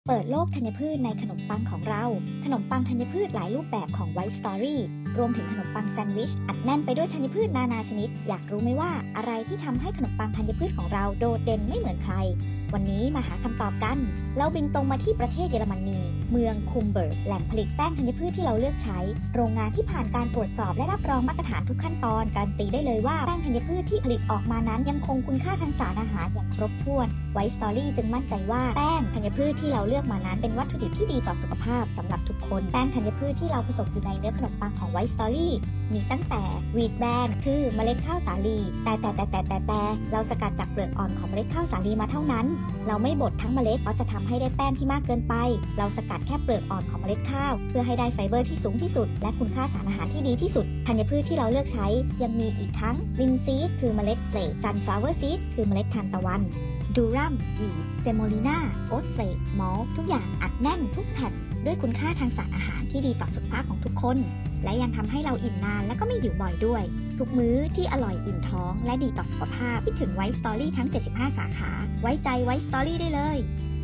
เปิดโลกธัญพืชในขนมปังของเรา ขนมปังธัญพืชหลายรูปแบบของ White Story รวมถึงขนมปังแซนด์วิชอัดแน่นไปด้วยธัญพืชนานาชนิด อยากรู้ไหมว่าอะไรที่ทำให้ขนมปังธัญพืชของเราโดดเด่นไม่เหมือนใคร วันนี้มาหาคำตอบกัน เราบินตรงมาที่ประเทศเยอรมนีเมืองคุมเบิร์กแหล่งผลิตแป้งธัญพืชที่เราเลือกใช้ โรงงานที่ผ่านการตรวจสอบและรับรองมาตรฐานทุกขั้นตอนการันตีได้เลยว่าแป้งธัญพืชที่ผลิตออกมานั้นยังคงคุณค่าทางสารอาหารอย่างครบถ้วน White Story จึงมั่นใจว่าแป้งธัญพืชที่เราเลือกมานั้นเป็นวัตถุดิบที่ดีต่อสุขภาพสำหรับทุกคนแป้งธัญพืชที่เราผสมอยู่ในเนื้อขนมปังของ White Story มีตั้งแต่ Wheat Bran คือเมล็ดข้าวสาลีแต่เราสกัดจากเปลือกอ่อนของเมล็ดข้าวสาลีมาเท่านั้นเราไม่บดทั้งเมล็ดเพราะจะทำให้ได้แป้งที่มากเกินไปเราสกัดแค่เปลือกอ่อนของเมล็ดข้าวเพื่อให้ได้ไฟเบอร์ที่สูงที่สุดและคุณค่าสารอาหารที่ดีที่สุดธัญพืชที่เราเลือกใช้ยังมีอีกทั้ง Linseed คือเมล็ดเกล็ด Sunflower Seed คือเมล็ดทานตะวันดูรัม วีท เซโมลิน่า โอ๊ตเซกมอลต์ทุกอย่างอัดแน่นทุกแผ่นด้วยคุณค่าทางสารอาหารที่ดีต่อสุขภาพของทุกคนและยังทำให้เราอิ่มนานและก็ไม่หิวบ่อยด้วยทุกมื้อที่อร่อยอิ่มท้องและดีต่อสุขภาพคิดถึง White Story ทั้ง 75 สาขาไว้ใจ White Story ได้เลย